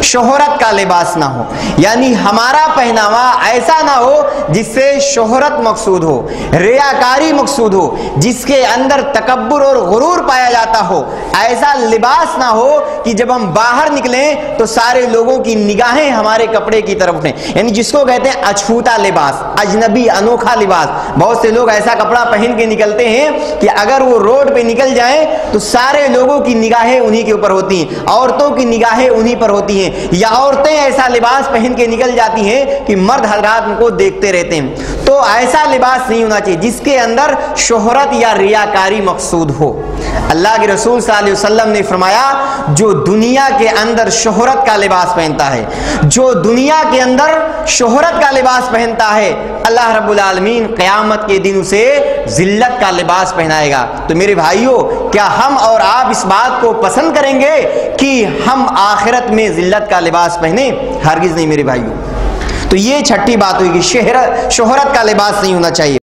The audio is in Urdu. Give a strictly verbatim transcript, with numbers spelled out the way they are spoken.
شہرت کا لباس نہ ہو، یعنی ہمارا پہناوا ایسا نہ ہو جس سے شہرت مقصود ہو، ریاکاری مقصود ہو، جس کے اندر تکبر اور غرور پایا جاتا ہو۔ ایسا لباس نہ ہو کہ جب ہم باہر نکلیں تو سارے لوگوں کی نگاہیں ہمارے کپڑے کی طرف اٹھیں، یعنی جس کو کہتے ہیں اچھوتا لباس، اجنبی انوکھا لباس۔ بہت سے لوگ ایسا کپڑا پہن کے نکلتے ہیں کہ اگر وہ روڈ پہ نکل جائیں تو سارے لوگوں کی نگاہیں انہی کے اوپر ہوتی ہیں، عورتوں کی نگاہیں انہی پر ہوتی ہیں، یا عورتیں ایسا لباس پہن کے نکل جاتی ہیں کہ مرد حضرات ان کو دیکھتے رہتے ہیں۔ تو ایسا لباس نہیں ہونا چاہیے جس کے اندر شہرت یا ریاکاری مقصود ہو۔ اللہ کے رسول صلی اللہ علیہ وسلم نے فرمایا جو دنیا کے اندر شہرت کا لباس پہنتا ہے، جو دنیا کے اندر شہرت کا لباس پہنتا ہے، اللہ رب العالمین قیامت کے دن اسے ذلت کا لباس پہنائے گا۔ تو میرے بھائیوں، کیا ہم اور آپ اس بات کو پسند کریں گے کہ ہم آخرت میں ذلت کا لباس پہنیں؟ ہرگز نہیں میرے بھائیوں۔ تو یہ چھٹی بات ہوئی کہ شہرت کا لباس نہیں ہونا چاہیے۔